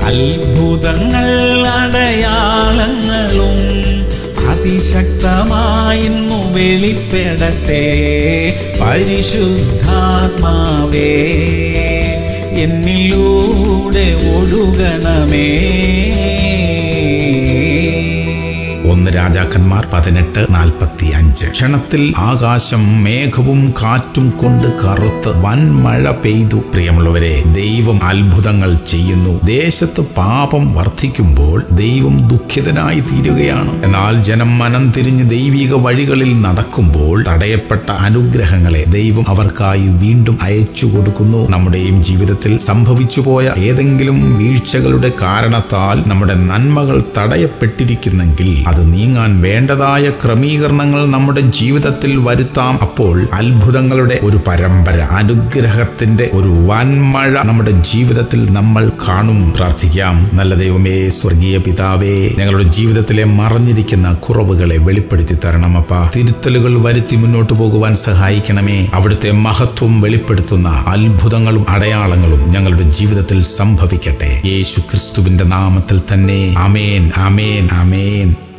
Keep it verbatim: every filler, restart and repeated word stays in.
അത്ഭുതങ്ങൾ അടയാളങ്ങളും അതിശക്തമായിന്നു വെളിപ്പെടട്ടെ. പരിശുദ്ധാത്മാവേ എന്നിലൂടെ ഒഴുകണമേ. ഒന്ന് രാജാക്കന്മാർ പതിനെട്ട് നാൽപ്പത്തി അഞ്ച്. ക്ഷണത്തിൽ ആകാശം മേഘവും കാറ്റും കൊണ്ട് കറുത്ത് വൻമഴ പെയ്തു. പ്രിയമുള്ളവരെ, ദൈവം അത്ഭുതങ്ങൾ ചെയ്യുന്നു. ദേശത്ത് പാപം വർദ്ധിക്കുമ്പോൾ ദൈവം ദുഃഖിതനായി തീരുകയാണ്. എന്നാൽ ജനം മനം തിരിഞ്ഞ് ദൈവിക വഴികളിൽ നടക്കുമ്പോൾ തടയപ്പെട്ട അനുഗ്രഹങ്ങളെ ദൈവം അവർക്കായി വീണ്ടും അയച്ചു കൊടുക്കുന്നു. നമ്മുടെയും ജീവിതത്തിൽ സംഭവിച്ചുപോയ ഏതെങ്കിലും വീഴ്ചകളുടെ കാരണത്താൽ നമ്മുടെ നന്മകൾ തടയപ്പെട്ടിരിക്കുന്നെങ്കിൽ അത് നീങ്ങാൻ വേണ്ടതായ ക്രമീകരണങ്ങൾ നമ്മുടെ ജീവിതത്തിൽ വരുത്താം. അപ്പോൾ അത്ഭുതങ്ങളുടെ ഒരു പരമ്പര, അനുഗ്രഹത്തിന്റെ ഒരു വൻമഴ നമ്മുടെ ജീവിതത്തിൽ നമ്മൾ കാണും. പ്രാർത്ഥിക്കാം. നല്ല ദൈവമേ, സ്വർഗീയ പിതാവേ, ഞങ്ങളുടെ ജീവിതത്തിലെ മറഞ്ഞിരിക്കുന്ന കുറവുകളെ വെളിപ്പെടുത്തി തരണമപ്പ. തിരുത്തലുകൾ വരുത്തി മുന്നോട്ട് പോകുവാൻ സഹായിക്കണമേ. അവിടുത്തെ മഹത്വം വെളിപ്പെടുത്തുന്ന അത്ഭുതങ്ങളും അടയാളങ്ങളും ഞങ്ങളുടെ ജീവിതത്തിൽ സംഭവിക്കട്ടെ. യേശു ക്രിസ്തുവിന്റെ നാമത്തിൽ തന്നെ. ആമേൻ, ആമേൻ, ആമേൻ.